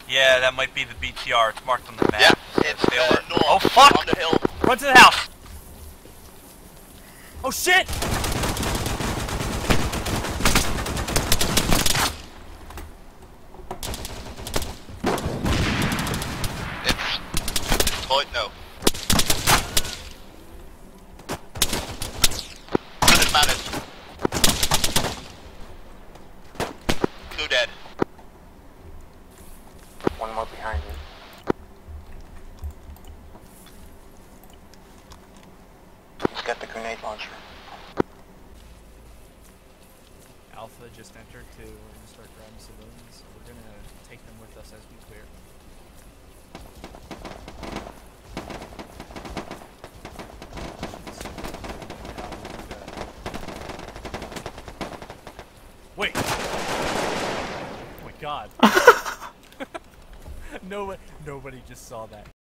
Yeah, that might be the BTR. It's marked on the map. Yeah, it's north. Oh fuck! On the hill. Run to the house! Oh shit! It's tight now. Good managed. 2 dead. One more behind you. He's got the grenade launcher. Alpha just entered to start grabbing civilians, so we're gonna take them with us as we clear. Wait! Oh my god. Nobody just saw that.